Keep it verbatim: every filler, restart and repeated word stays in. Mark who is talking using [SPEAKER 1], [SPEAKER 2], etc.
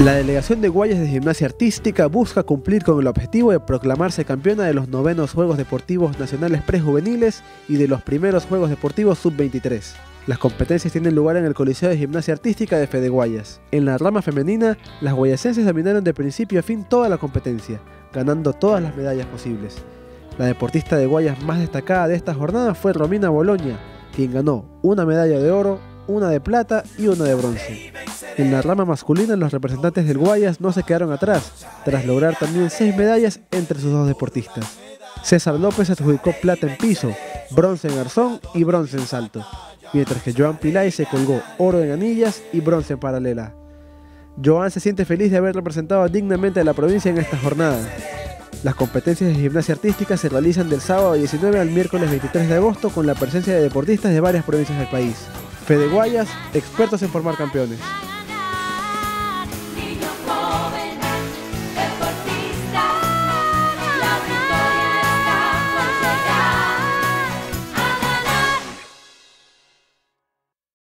[SPEAKER 1] La delegación de Guayas de Gimnasia Artística busca cumplir con el objetivo de proclamarse campeona de los novenos Juegos Deportivos Nacionales Prejuveniles y de los primeros Juegos Deportivos sub veintitrés. Las competencias tienen lugar en el Coliseo de Gimnasia Artística de Fede Guayas. En la rama femenina, las guayasenses dominaron de principio a fin toda la competencia, ganando todas las medallas posibles. La deportista de Guayas más destacada de esta jornada fue Romina Boloña, quien ganó una medalla de oro, una de plata y una de bronce. En la rama masculina, los representantes del Guayas no se quedaron atrás, tras lograr también seis medallas entre sus dos deportistas. César López adjudicó plata en piso, bronce en arzón y bronce en salto, mientras que Joan Pilay se colgó oro en anillas y bronce en paralela. Joan se siente feliz de haber representado dignamente a la provincia en esta jornada. Las competencias de gimnasia artística se realizan del sábado diecinueve al miércoles veintitrés de agosto con la presencia de deportistas de varias provincias del país. Fede Guayas, expertos en formar campeones.